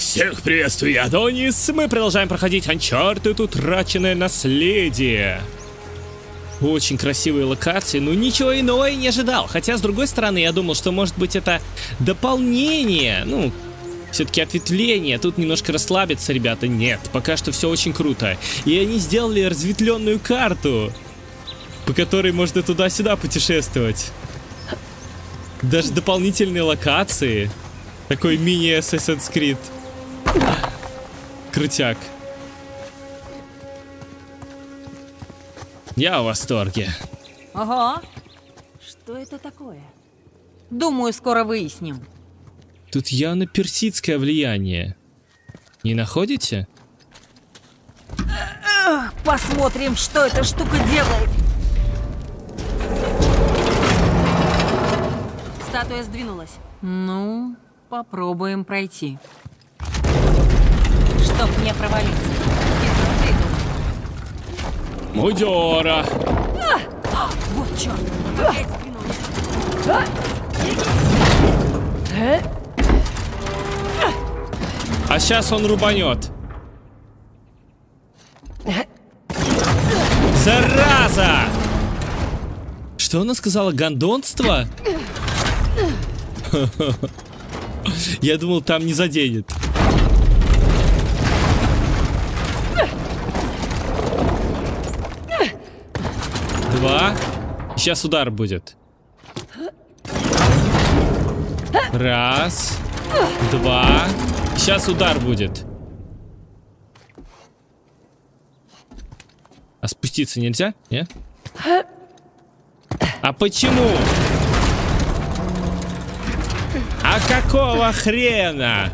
Всех приветствую, я Адонис. Мы продолжаем проходить Uncharted Утраченное наследие. Очень красивые локации, но ничего иного я не ожидал. Хотя, с другой стороны, я думал, что может быть это дополнение. Ну, все-таки ответвление. Тут немножко расслабиться, ребята. Нет, пока что все очень круто. И они сделали разветвленную карту, по которой можно туда-сюда путешествовать. Даже дополнительные локации. Такой мини Assassin's Creed. Крутяк. Я в восторге. Ага. Что это такое? Думаю, скоро выясним. Тут явно персидское влияние. Не находите? Посмотрим, что эта штука делает. Статуя сдвинулась. Ну, попробуем пройти. Чтоб не провалиться. Мудёра! Вот черт! Опять сдвинулась. А сейчас он рубанет. Зараза! Что она сказала? Гондонство? Я думал, там не заденет. Два. Сейчас удар будет. Раз. Два. Сейчас удар будет. А спуститься нельзя? Нет? А почему? А какого хрена?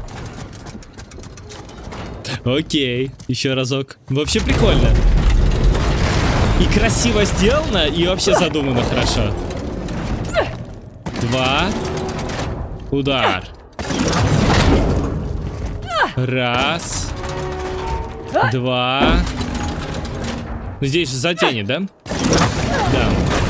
Окей, еще разок. Вообще прикольно. И красиво сделано, и вообще задумано хорошо. Два. Удар. Раз. Два. Здесь же затенет, да? Да.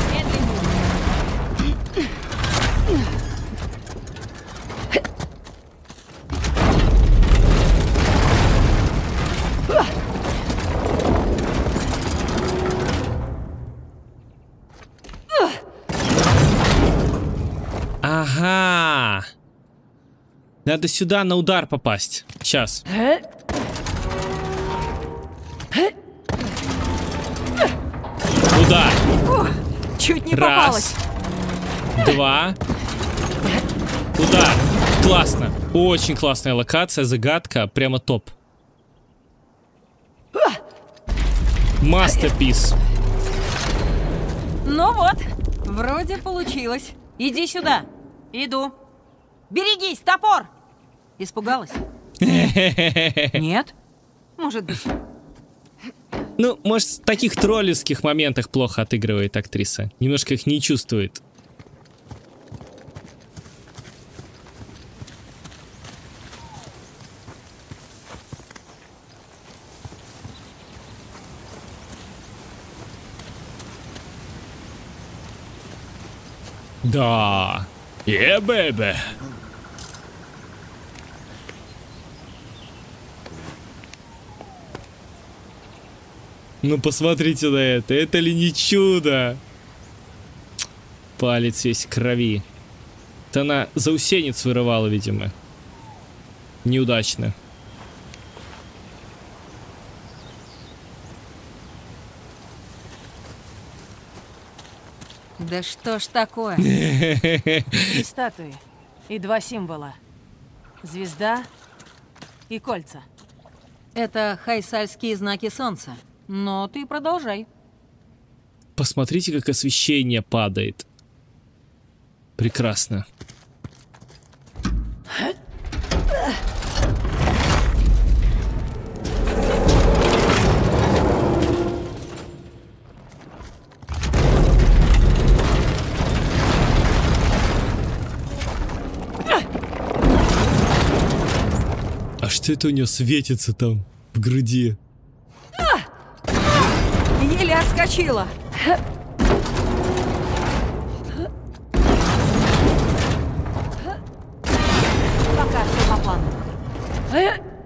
Ага. Надо сюда на удар попасть. Сейчас. Удар. Чуть не попалась. Два. Удар. Классно. Очень классная локация, загадка. Прямо топ. Мастерпис. Ну вот, вроде получилось. Иди сюда. Иду. Берегись, топор! Испугалась? Нет? Может быть. Ну, может, в таких троллевских моментах плохо отыгрывает актриса. Немножко их не чувствует. Да. Бэбэ. Ну посмотрите на это. Это ли не чудо? Палец весь в крови. Это она заусенец вырывала, видимо. Неудачно. Да что ж такое? И статуи, и два символа. Звезда и кольца. Это хайсальские знаки солнца. Но ты продолжай. Посмотрите, как освещение падает. Прекрасно. А что это у нее светится там в груди? Еле отскочила. Пока все по плану.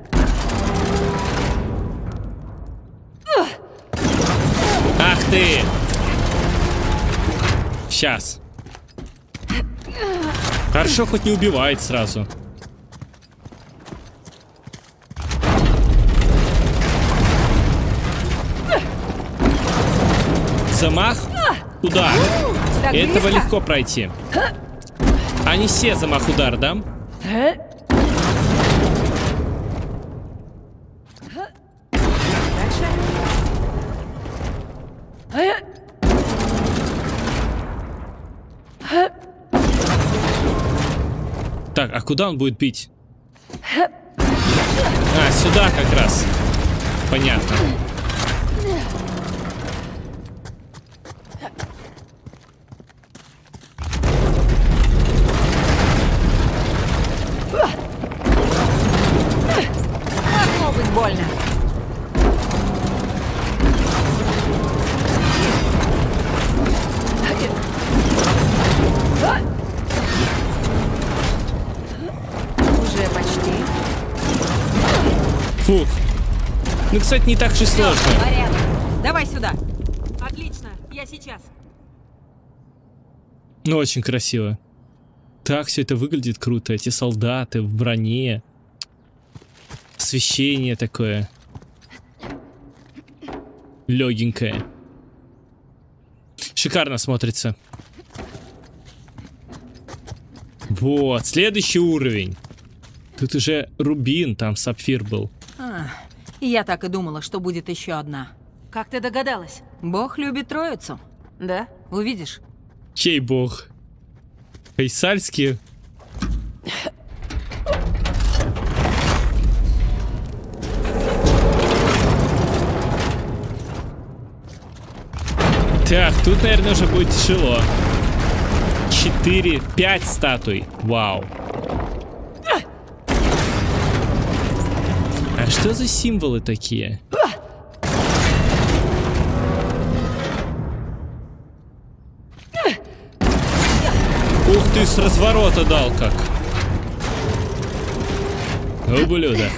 Сейчас. Хорошо, хоть не убивает сразу. Замах, удар. Так Этого близко? легко пройти. Они все замах, удар, да? Так, а куда он будет бить? А, сюда как раз. Понятно. Могло быть больно. Уже почти. Фух. Ну, кстати, не так же сложно. Порядок. Давай сюда. Отлично, я сейчас. Ну, очень красиво. Так все это выглядит круто. Эти солдаты в броне. Освещение такое. Легенькое. Шикарно смотрится. Вот, следующий уровень. Тут уже рубин, там сапфир был. Я так и думала, что будет еще одна. Как ты догадалась? Бог любит троицу. Да? Увидишь. Чей бог? Хайсальский? Так, тут, наверное, уже будет тяжело. 4-5 статуй. Вау. А что за символы такие? Ух ты, с разворота дал как. Ублюдок.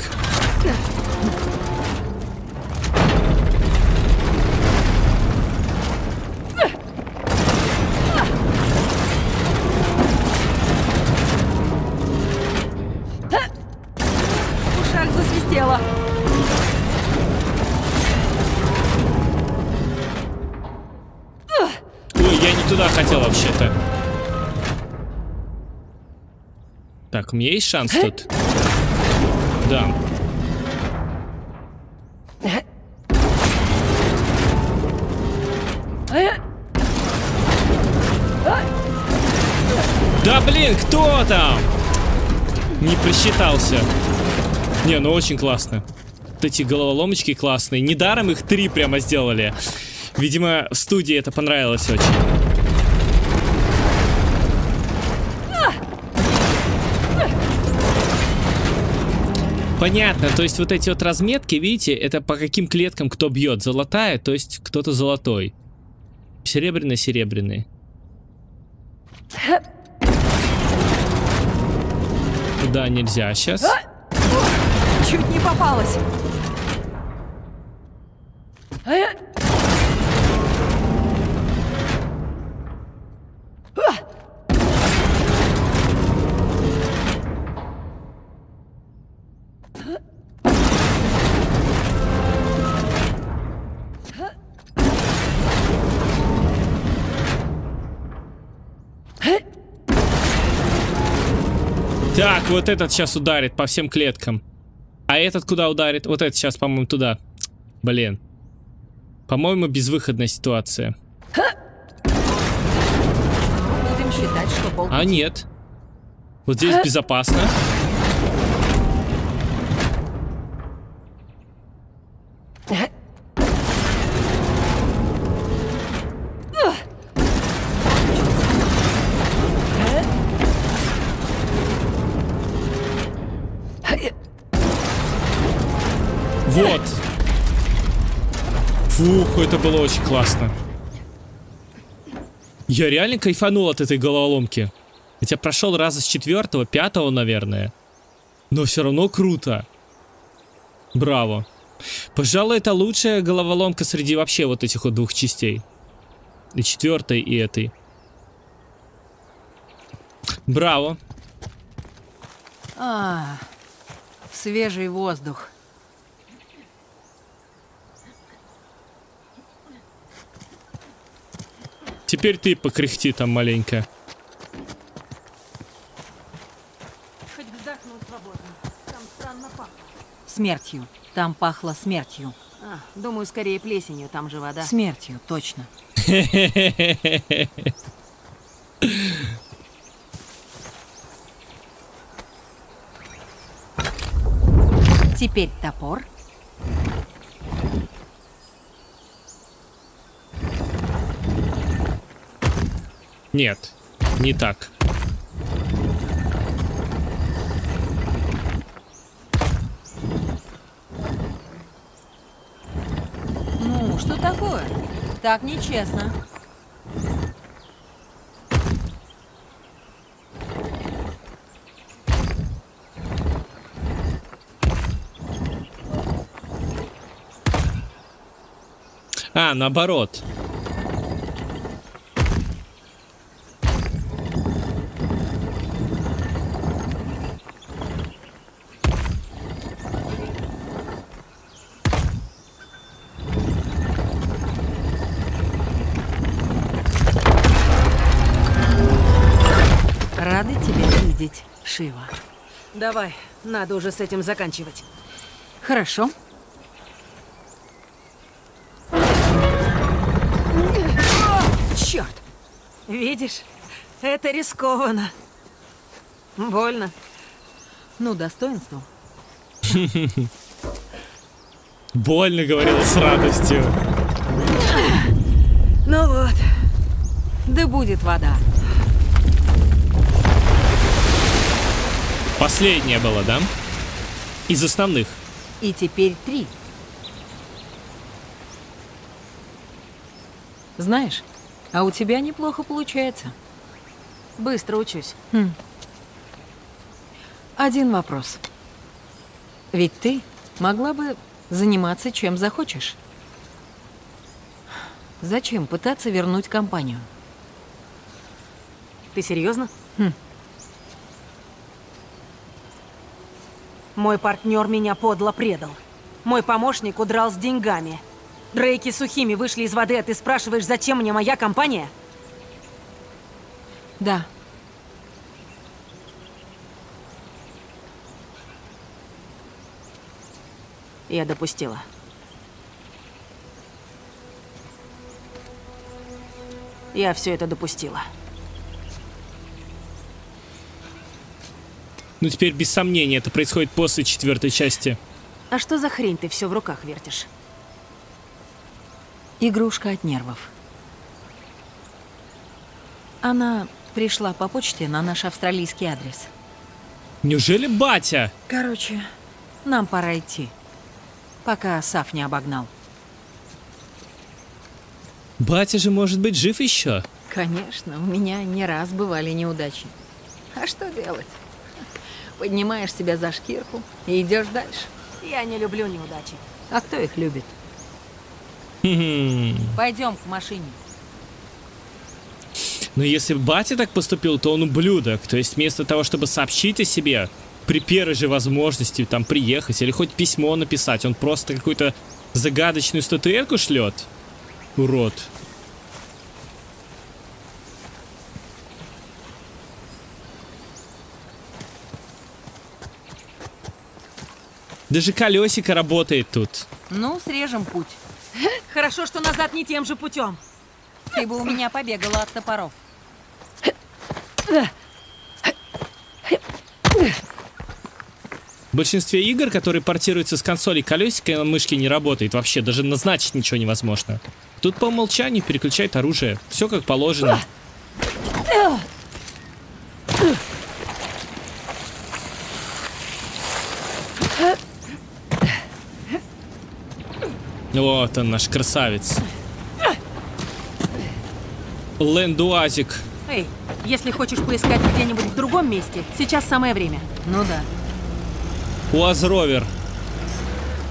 В ушах засвистело. Ой, я не туда хотел вообще-то. Так, у меня есть шанс тут? Да. Да блин, кто там? Не просчитался. Не, ну очень классно. Вот эти головоломочки классные. Недаром их 3 прямо сделали. Видимо, в студии это понравилось очень. Понятно, то есть вот эти вот разметки, видите, это по каким клеткам кто бьет. Золотая, то есть кто-то золотой. Серебряный. Туда нельзя сейчас. Чуть не попалась. Так, вот этот сейчас ударит по всем клеткам. А этот куда ударит? Вот этот сейчас, по-моему, туда. Блин. По-моему, безвыходная ситуация. Будем считать, что полпути. А нет. Вот здесь безопасно. Вот. Фух, это было очень классно. Я реально кайфанул от этой головоломки. Хотя прошел раза с 4-го, 5-го, наверное. Но все равно круто. Браво. Пожалуй, это лучшая головоломка среди вообще вот этих вот 2 частей. И 4-й, и этой. Браво. Свежий воздух. Теперь ты покряхти там маленько. Хоть вздохнуть свободно. Там странно пахнет. Смертью. Там пахло смертью. Думаю, скорее плесенью, там же вода. Смертью, точно. Теперь топор. Нет, не так. Ну, что такое? Так нечестно. Наоборот. Рады тебя видеть, Шива. Давай, надо уже с этим заканчивать. Хорошо. Черт! Видишь? Это рискованно. Больно. Ну, достоинством. Больно, говорила с радостью. Ну вот. Да будет вода. Последняя была, да? Из основных. И теперь 3. Знаешь, а у тебя неплохо получается. Быстро учусь. Один вопрос. Ведь ты могла бы заниматься чем захочешь. Зачем пытаться вернуть компанию? Ты серьезно? Мой партнер меня подло предал. Мой помощник удрал с деньгами. Дрейки сухими вышли из воды, а ты спрашиваешь, зачем мне моя компания? Да. Я допустила. Я все это допустила. Ну теперь без сомнения это происходит после 4-й части. А что за хрень ты все в руках вертишь? Игрушка от нервов. Она пришла по почте на наш австралийский адрес. Неужели батя? Короче, нам пора идти, пока Саф не обогнал. Батя же может быть жив еще. Конечно, у меня не раз бывали неудачи. А что делать? Поднимаешь себя за шкирку и идешь дальше. Я не люблю неудачи. А кто их любит? Пойдем к машине. Но если батя так поступил, то он ублюдок. То есть вместо того, чтобы сообщить о себе при первой же возможности там приехать или хоть письмо написать, он просто какую-то загадочную статуэтку шлет. Урод. Даже колесико работает тут. Ну, срежем путь. Хорошо, что назад не тем же путем. Ты бы у меня побегала от топоров. В большинстве игр, которые портируются с консолей, колесико на мышке не работает вообще. Даже назначить ничего невозможно. Тут по умолчанию переключает оружие. Все как положено. Вот он, наш красавец. Лендуазик. Эй, если хочешь поискать где-нибудь в другом месте, сейчас самое время. Ну да. Уазровер.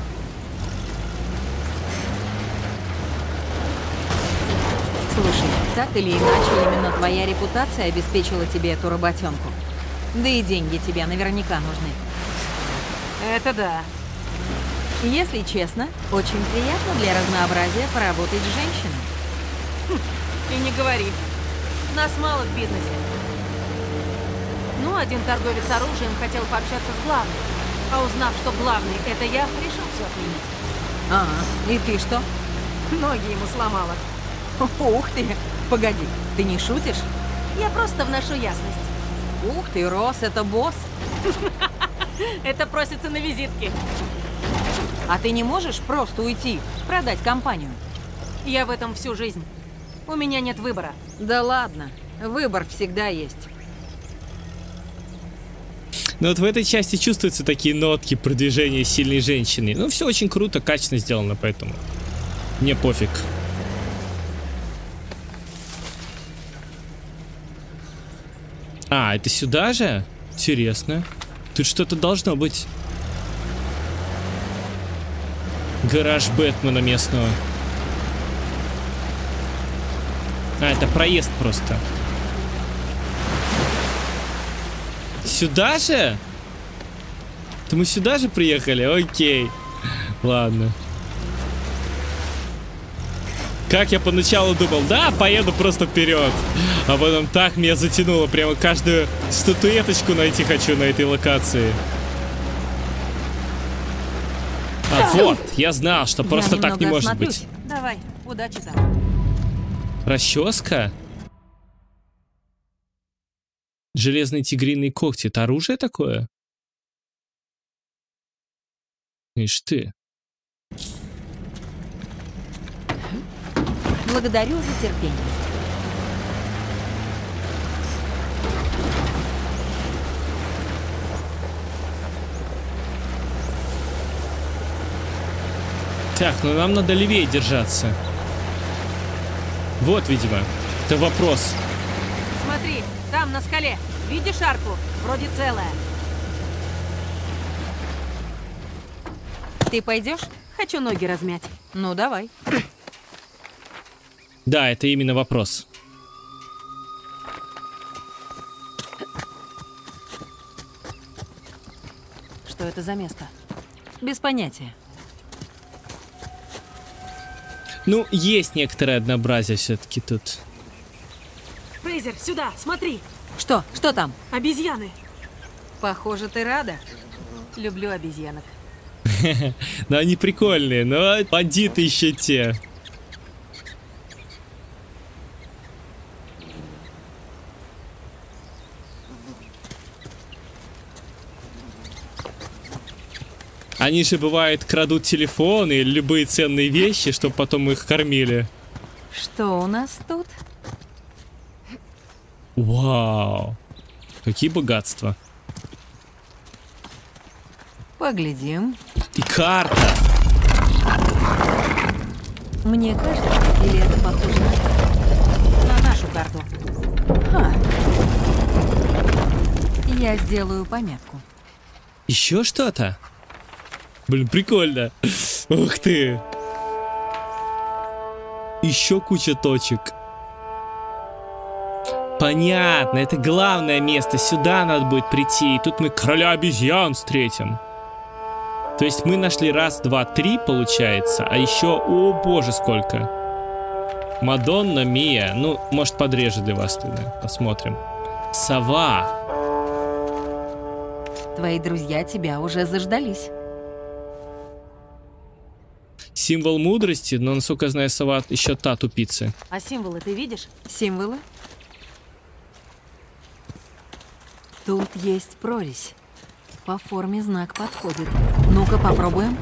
Слушай, Так или иначе, именно твоя репутация обеспечила тебе эту работенку. Да и деньги тебе наверняка нужны. Это да. Если честно, очень приятно для разнообразия поработать с женщиной. И не говори. Нас мало в бизнесе. Ну, один торговец оружием хотел пообщаться с главным. А узнав, что главный — это я, решил все отменить. Ага, и ты что? Ноги ему сломала. Ух ты! Погоди, ты не шутишь? Я просто вношу ясность. Ух ты, Росс, это босс. Это просится на визитки. А ты не можешь просто уйти, продать компанию? Я в этом всю жизнь. У меня нет выбора. Да ладно, выбор всегда есть. Но вот в этой части чувствуются такие нотки продвижения сильной женщины. Ну, все очень круто, качественно сделано, поэтому мне пофиг. А, это сюда же? Интересно. Тут что-то должно быть. Гараж Бэтмена местного. А, это проезд просто. Сюда же? То мы сюда же приехали? Окей. Ладно. Как я поначалу думал, да, поеду просто вперед. А потом так меня затянуло. Прямо каждую статуэточку найти хочу на этой локации. А вот, я знал, что просто так не может быть. Давай, удачи там. Расческа? Железные тигриные когти. Это оружие такое? Ишь ты. Благодарю за терпение. Так, ну нам надо левее держаться. Вот, видимо. Это вопрос. Смотри, там на скале. Видишь арку? Вроде целая. Ты пойдешь? Хочу ноги размять. Ну, давай. Да, это именно вопрос. Что это за место? Без понятия. Ну, есть некоторое однообразие все-таки тут. Фрейзер, сюда, смотри. Что? Что там? Обезьяны. Похоже, ты рада. Люблю обезьянок. Ну, они прикольные, но бандиты еще те. Они же, бывает, крадут телефоны или любые ценные вещи, чтобы потом их кормили. Что у нас тут? Вау. Какие богатства. Поглядим. И карта. Мне кажется, или это похоже На нашу карту. Ха. Я сделаю пометку. Еще что-то? Блин, прикольно. Ух ты. Еще куча точек. Понятно, это главное место. Сюда надо будет прийти. И тут мы короля обезьян встретим. То есть мы нашли раз, два, три, получается. А еще, о боже, сколько. Мадонна Мия. Ну, может, подрежу для вас тогда. Посмотрим. Сова. Твои друзья тебя уже заждались. Символ мудрости, но, насколько я знаю, сова еще та тупица. А символы ты видишь? Символы? Тут есть прорезь. По форме знак подходит. Ну-ка, попробуем.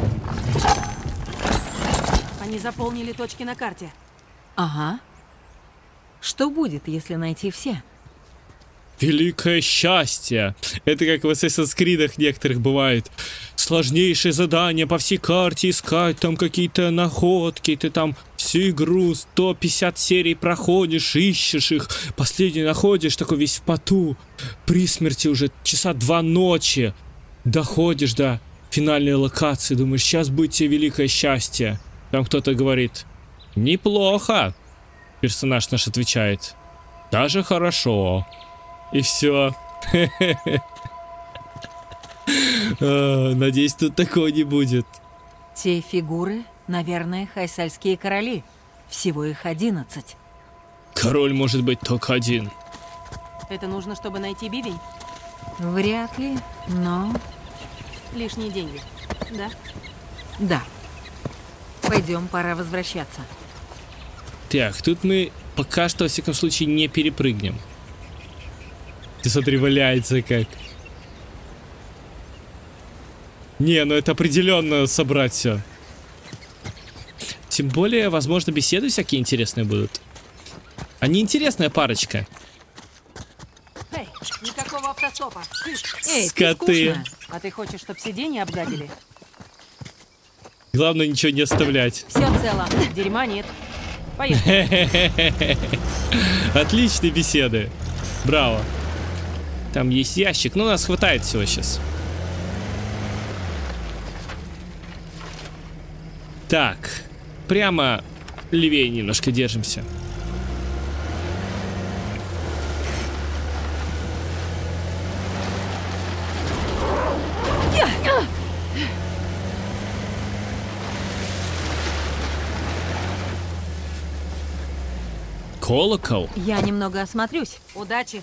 Они заполнили точки на карте. Ага. Что будет, если найти все? Великое счастье. Это как в Assassin's Creed некоторых бывает. Сложнейшее задание по всей карте искать, там какие-то находки, ты там всю игру 150 серий проходишь, ищешь их, последний находишь, такой весь в поту, при смерти уже часа 2 ночи, доходишь до финальной локации, думаешь, сейчас будет тебе великое счастье. Там кто-то говорит, неплохо. Персонаж наш отвечает. Даже хорошо. И все. Надеюсь, тут такого не будет. Те фигуры, наверное, хайсальские короли. Всего их 11. Король может быть только один. Это нужно, чтобы найти бивень? Вряд ли, но... Лишние деньги, да? Да. Пойдем, пора возвращаться. Так, тут мы пока что, во всяком случае, не перепрыгнем. Ты смотри, валяется как. Не, ну это определенно собрать все. Тем более, возможно, беседы всякие интересные будут. Они интересная парочка. Эй, никакого автостопа. Эй, Скоты. скучно? А ты хочешь, чтобы сиденье обгадили? Главное, ничего не оставлять. Все цело. Дерьма нет. Поехали. Отличные беседы. Браво. Там есть ящик, но нас хватает всего сейчас. Так, прямо левее немножко держимся. Колокол? Я немного осмотрюсь. Удачи.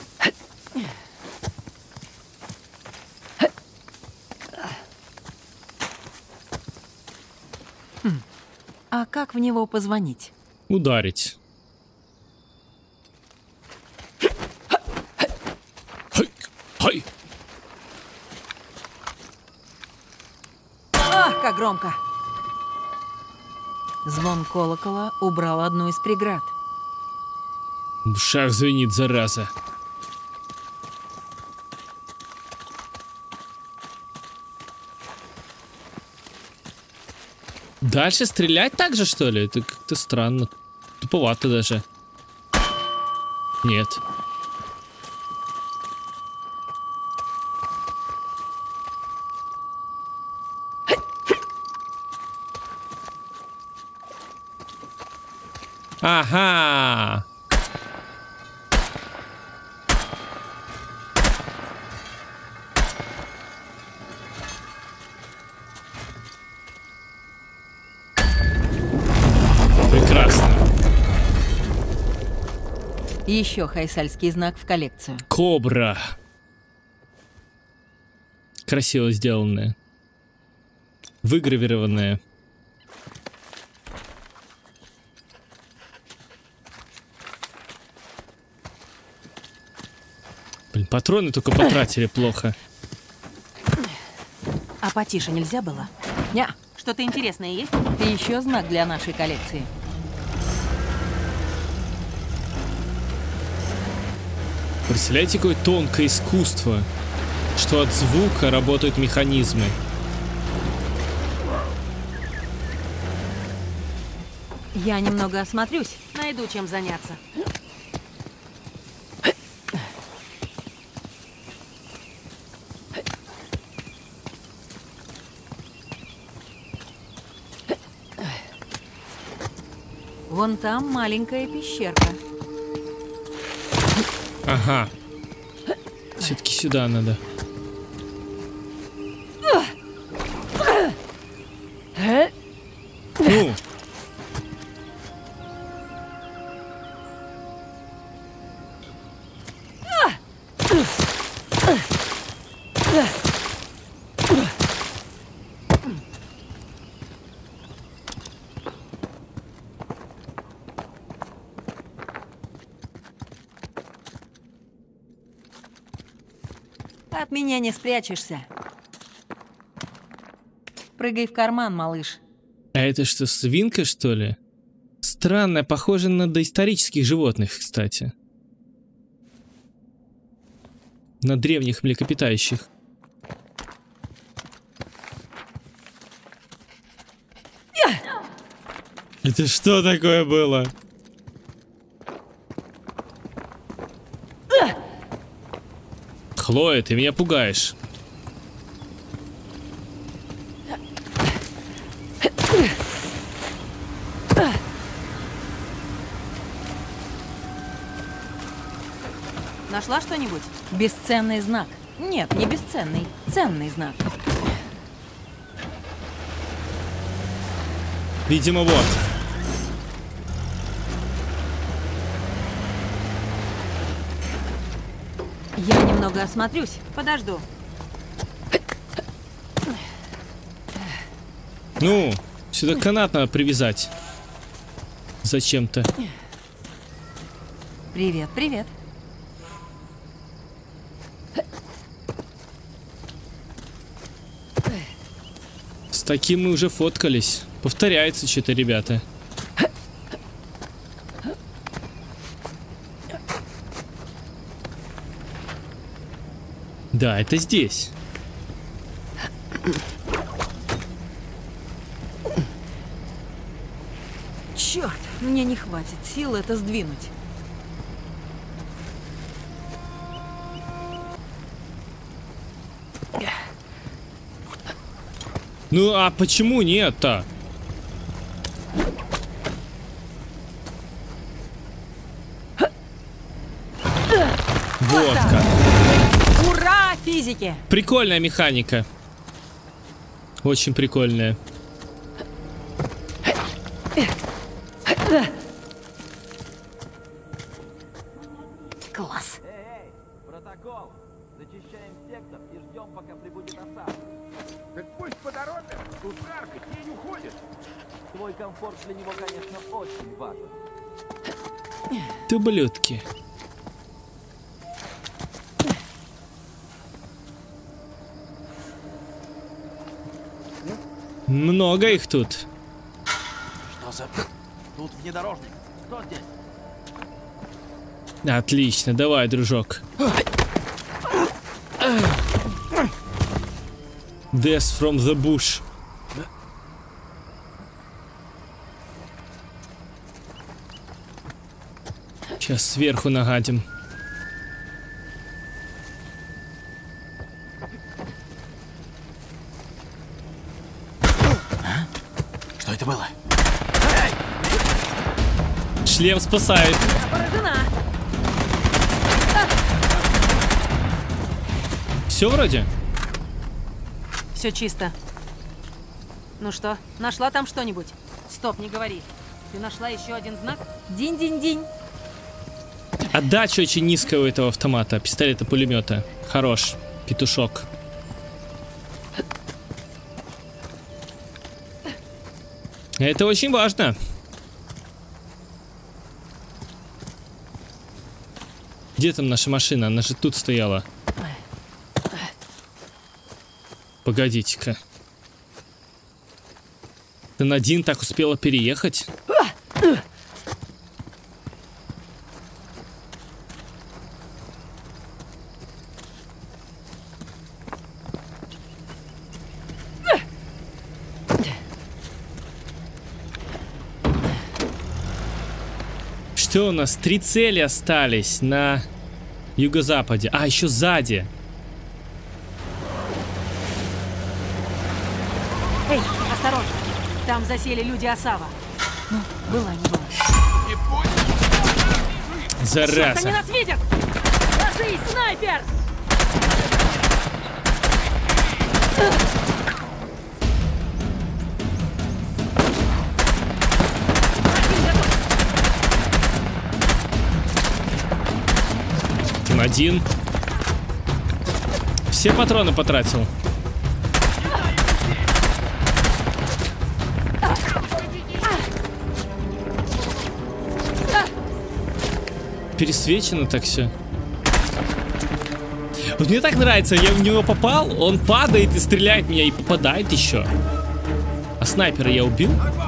А как в него позвонить? Ударить. Хай, хай. Ах, как громко! Звон колокола убрал одну из преград. В ушах звенит, зараза. Дальше стрелять так же, что ли? Это как-то странно. Туповато даже. Нет. Ага. Прекрасно. Еще хайсальский знак в коллекцию. Кобра. Красиво сделанная. Выгравированная. Блин, патроны только потратили плохо. А потише нельзя было? Ня, Что-то интересное есть? еще знак для нашей коллекции. Представляете, какое тонкое искусство, что от звука работают механизмы. Я немного осмотрюсь. Найду чем заняться. Вон там маленькая пещерка. Ага. Все-таки сюда надо. Ну. От меня не спрячешься. Прыгай в карман, малыш. А это что, свинка, что ли? Странно, похоже на доисторических животных, кстати. На древних млекопитающих. Это что такое было? Хлоя, ты меня пугаешь. Нашла что-нибудь? Бесценный знак. Нет, не бесценный. Ценный знак. Видимо, вот. Я немного осмотрюсь. Подожду. Ну, сюда канат надо привязать. Зачем-то. Привет, привет. С таким мы уже фоткались. Повторяется что-то, ребята. Да, это здесь. Черт, мне не хватит сил это сдвинуть. Ну, а почему нет-то? Вот как. Ура, физики! Прикольная механика. Очень прикольная. Класс. Эй, протокол! Зачищаем сектор и ждем, пока прибудет осада. Так пусть по дороге, тут жарко, тень уходит. Твой комфорт для него, конечно, очень важен. Ты ублюдки. Много их тут. Что за... Тут внедорожник. Кто здесь? Отлично, давай, дружок. Death from the bush. Сейчас сверху нагадим. Что это было? Шлем спасает. Поражена. Все вроде? Все чисто. Ну что, нашла там что-нибудь? Стоп, не говори. Ты нашла еще один знак? Динь-динь-динь. Отдача очень низкая у этого автомата, пистолета-пулемета. Хорош, петушок. Это очень важно. Где там наша машина? Она же тут стояла. Погодите-ка. Ты Надин так успела переехать? Что у нас? 3 цели остались на юго-западе. А, еще сзади. Эй, осторожно. Там засели люди Осава. Ну, была не была. Черт, они Зараза. нас видят! Ложись, снайпер! Один. Все патроны потратил. Пересвечено так все. Вот мне так нравится, я в него попал, он падает и стреляет в меня и попадает еще. А снайпера я убил?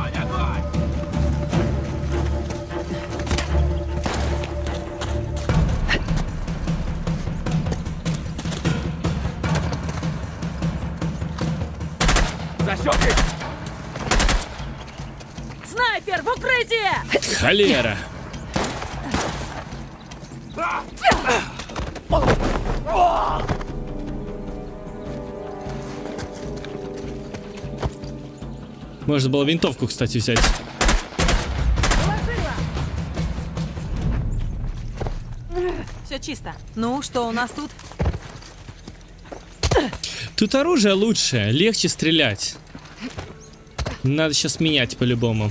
Снайпер, в укрытие! Холера. Можно было винтовку, кстати, взять. Все чисто. Ну, что у нас тут? Тут оружие лучше, легче стрелять. Надо сейчас менять по-любому.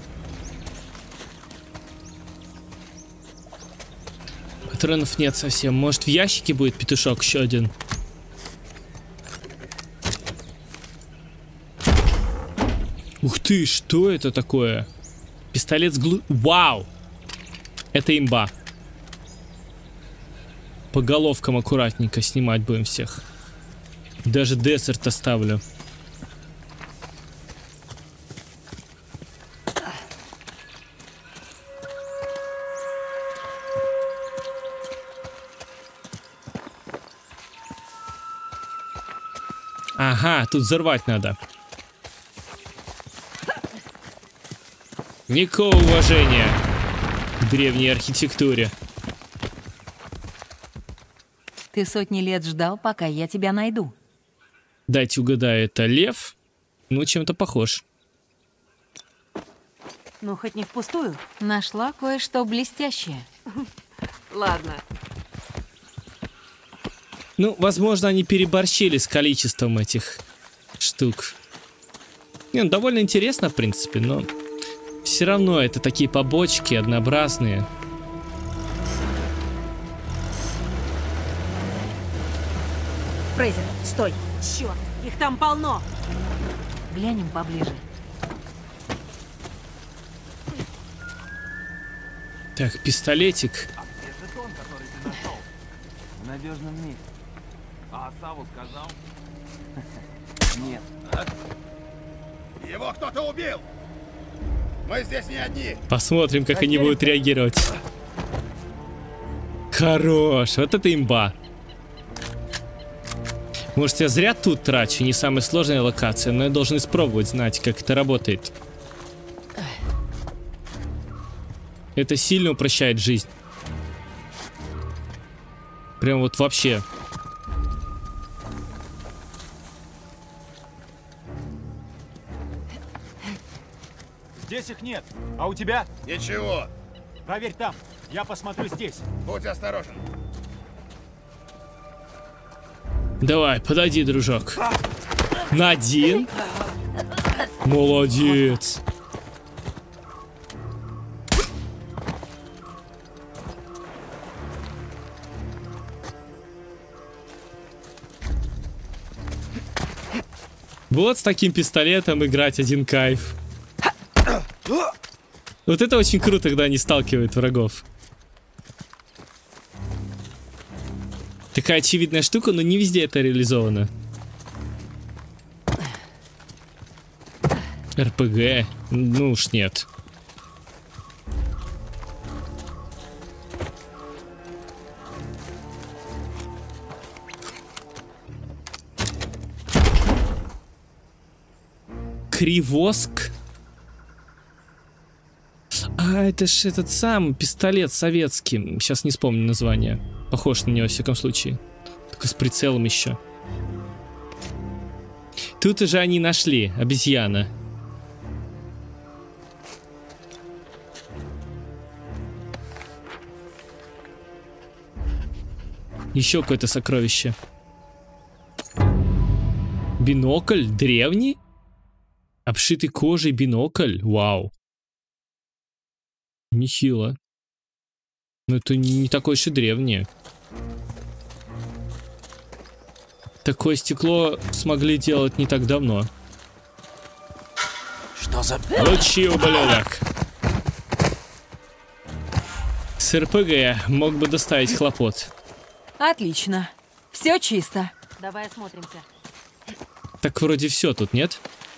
Патронов нет совсем. Может, в ящике будет петушок еще один? Ух ты, что это такое? Пистолет с Вау! Это имба. По головкам аккуратненько снимать будем всех. Даже десерт оставлю. Ага, тут взорвать надо. Никакого уважения к древней архитектуре. Ты сотни лет ждал, пока я тебя найду. Дайте угадаю, это лев? Ну, чем-то похож. Ну, хоть не впустую. Нашла кое-что блестящее. Ладно. Ну, возможно, они переборщили с количеством этих штук. Не, ну, довольно интересно, в принципе, но все равно это такие побочки однообразные. Фрейзер, стой. Черт, их там полно. Глянем поближе. Так, пистолетик. А где жетон, который ты нашел? В надежном месте. А Саву сказал? Нет. Его кто-то убил! Мы здесь не одни! Посмотрим, как они будут реагировать. Хорош, вот это имба. Может, я зря тут трачу, не самая сложная локация, но я должен испробовать, знать, как это работает. Это сильно упрощает жизнь. Прям вот вообще. Здесь их нет. А у тебя? Ничего, Проверь там. Я посмотрю здесь. будь осторожен. Давай, подойди, дружок. На один. Молодец. Вот с таким пистолетом играть один кайф. Вот это очень круто, когда они сталкивают врагов. Такая очевидная штука, но не везде это реализовано. РПГ? Ну уж нет. Кривоск? А, это ж этот сам пистолет советский. Сейчас не вспомню название. Похож на него, во всяком случае. Только с прицелом еще. Тут уже они нашли. Обезьяна. Еще какое-то сокровище. Бинокль? Древний? Обшитый кожей бинокль? Вау. Нехило. Но это не такое уж и древнее. Такое стекло смогли делать не так давно. Что за... Лучи, ублюдок. С РПГ мог бы доставить хлопот. Отлично. Все чисто. Давай осмотримся. Так вроде все тут, нет?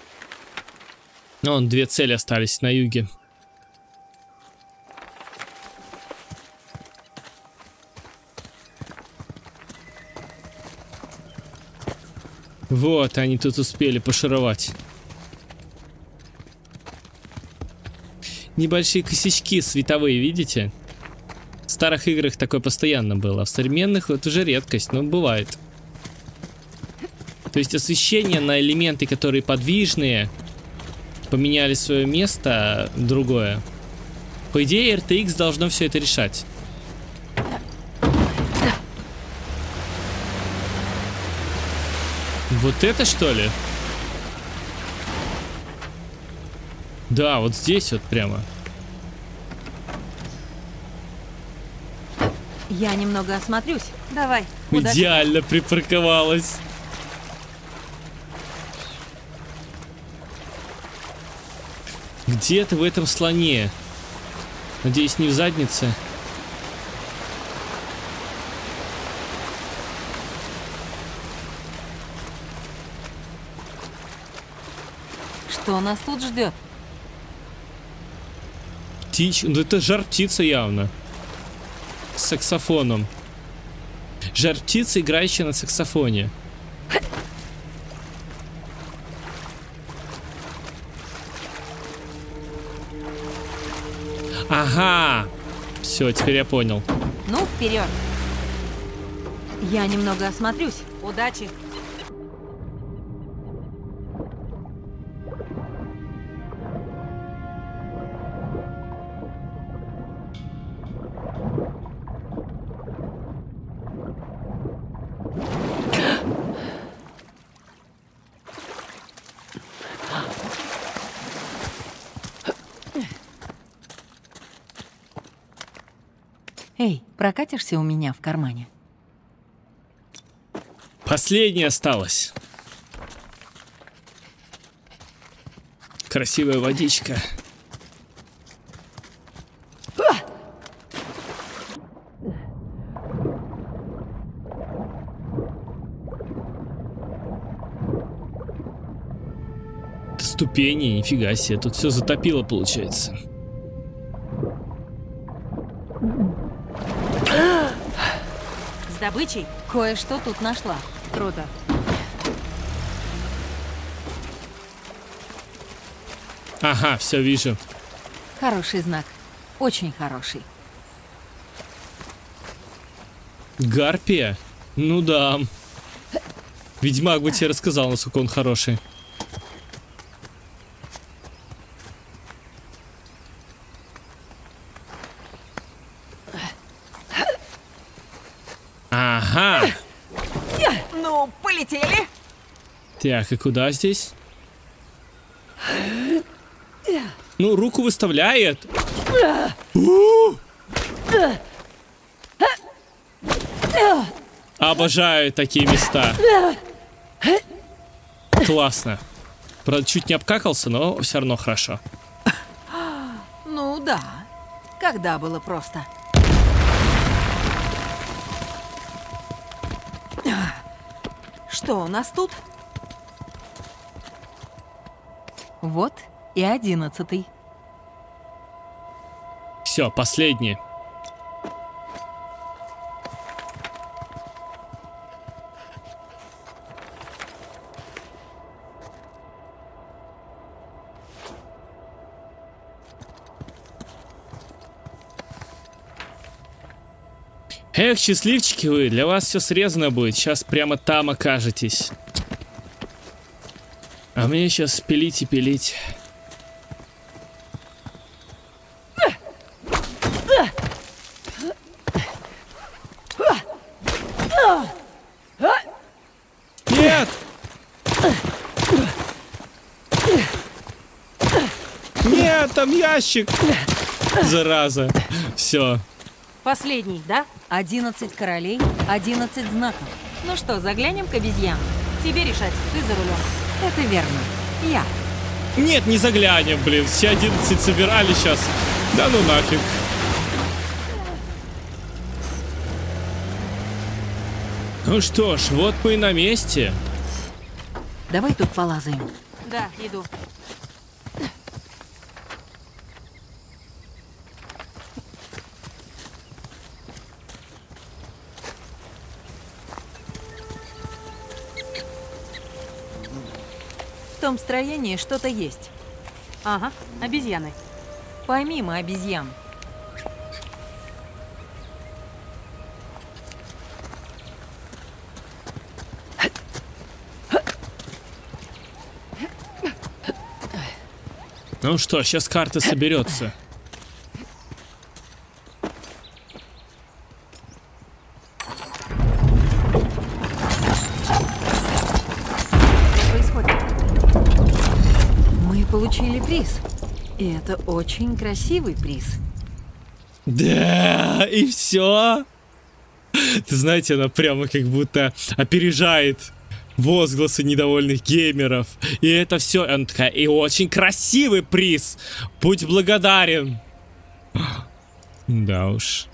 Вон, 2 цели остались на юге. Вот, они тут успели пошаровать. Небольшие косячки световые, видите? В старых играх такое постоянно было, а в современных это уже редкость, но бывает. То есть освещение на элементы, которые подвижные, поменяли свое место, другое. По идее, RTX должно все это решать. Вот это что ли? Да, вот здесь вот прямо. Я немного осмотрюсь. Давай. Удачи. Идеально припарковалась. Где-то в этом слоне. Надеюсь, не в заднице. Что нас тут ждет? Птичь. Ну это жар-птица явно. С саксофоном. Жар-птица, играющая на саксофоне. Ага. Все, теперь я понял. Ну, вперед. Я немного осмотрюсь. Удачи. Эй, прокатишься у меня в кармане? Последняя осталась. Красивая водичка. Ступени, нифига себе, тут все затопило, получается. С добычей? Кое-что тут нашла. Круто. Ага, все вижу. Хороший знак. Очень хороший. Гарпия? Ну да. Ведьмак бы тебе рассказал, насколько он хороший. Ага. Ну, полетели. Так, и куда здесь? Ну, руку выставляет. Обожаю такие места. Классно. Правда, чуть не обкакался, но все равно хорошо. Ну да. Когда было просто. Что у нас тут? Вот и 11-й. Все, последний. Эх, счастливчики вы, для вас все срезано будет. Сейчас прямо там окажетесь. А мне сейчас пилить и пилить. Нет! Нет, там ящик! Зараза. Все. Последний, да? 11 королей, 11 знаков. Ну что, заглянем к обезьянам? Тебе решать, ты за рулем. Это верно. Я. Нет, не заглянем, блин. Все 11 собирали сейчас. Да ну нафиг. Ну что ж, вот мы и на месте. Давай тут полазаем. Да, иду. В том строении что-то есть. Ага, обезьяны. Помимо обезьян. Ну что, сейчас карта соберется. получили приз. И это очень красивый приз. Да, и все. Ты знаете, она прямо как будто опережает возгласы недовольных геймеров. И это все, она такая, и очень красивый приз. Будь благодарен. Да уж.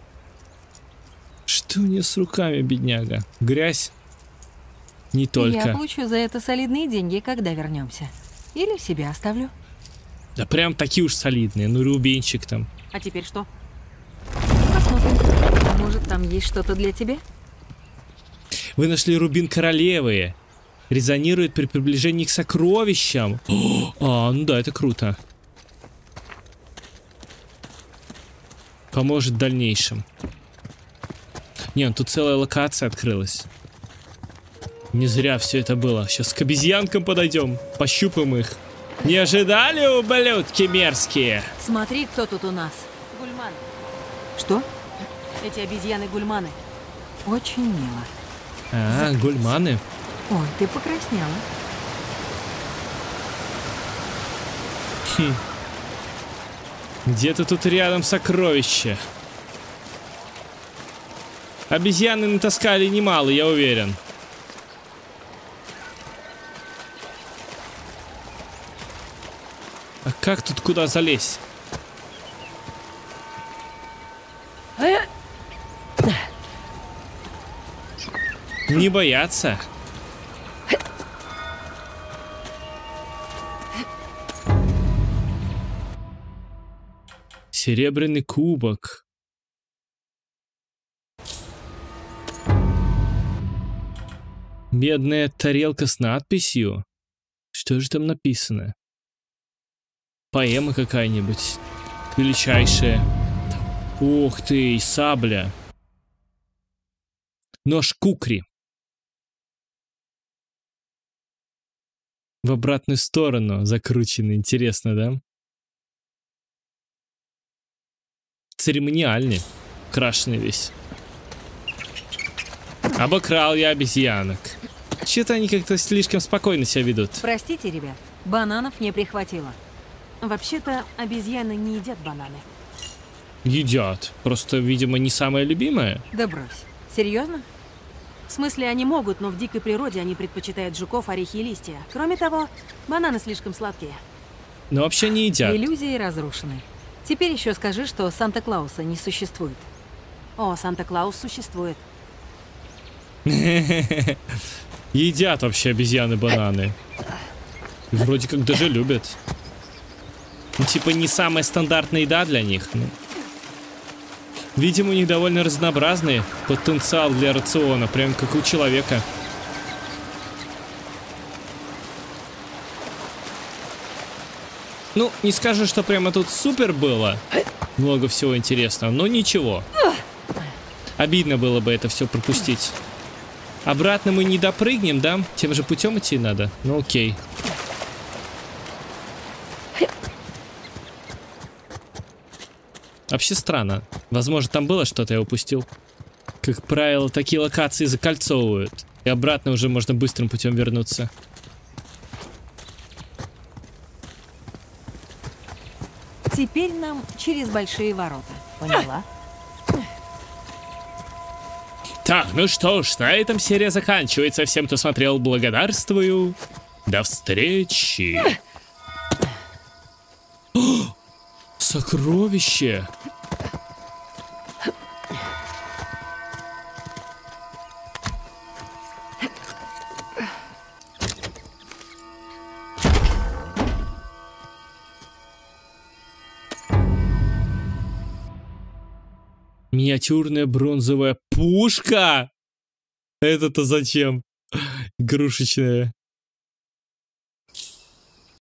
Что у нее с руками, бедняга? Грязь? Не только. Я получу за это солидные деньги, когда вернемся. Или себе оставлю. Да прям такие уж солидные. Ну, рубинчик там. А теперь что? Посмотрим. Может, там есть что-то для тебя? Вы нашли рубин королевы. Резонирует при приближении к сокровищам. Ну да, это круто. Поможет в дальнейшем. Не, ну тут целая локация открылась. Не зря все это было. Сейчас к обезьянкам подойдем. Пощупаем их. Не ожидали, ублюдки мерзкие? Смотри, кто тут у нас. Гульман. Что? Эти обезьяны-гульманы. Очень мило. А, гульманы. Ой, ты покраснела. Где-то тут рядом сокровище. Обезьяны натаскали немало, я уверен. А как тут куда залезть? Не бояться. Серебряный кубок. Медная тарелка с надписью. Что же там написано? Поэма какая-нибудь. Величайшая. Ух ты, сабля. Нож кукри. В обратную сторону закрученный. Интересно, да? Церемониальный. Крашеный весь. Обокрал я обезьянок. Че-то они как-то слишком спокойно себя ведут. Простите, ребят, бананов не прихватило. Вообще-то обезьяны не едят бананы. Едят. Просто, видимо, не самое любимое. Да брось. Серьезно? В смысле, они могут, но в дикой природе они предпочитают жуков, орехи и листья. Кроме того, бананы слишком сладкие. Но вообще не едят. Иллюзии разрушены. Теперь еще скажи, что Санта-Клауса не существует. О, Санта-Клаус существует. Едят вообще обезьяны бананы. Вроде как даже любят. Ну, типа не самая стандартная еда для них. Ну. Видимо, у них довольно разнообразный потенциал для рациона, прям как у человека. Ну, не скажу, что прямо тут супер было. Много всего интересного, но ничего. Обидно было бы это все пропустить. Обратно мы не допрыгнем, да? Тем же путем идти надо. Ну окей. Вообще странно. Возможно, там было что-то, я упустил. Как правило, такие локации закольцовывают. И обратно уже можно быстрым путем вернуться. Теперь нам через большие ворота. Поняла? Так, ну что ж, на этом серия заканчивается. Всем, кто смотрел, благодарствую. До встречи. О, сокровище. Миниатюрная бронзовая пушка. Это-то зачем? Игрушечная.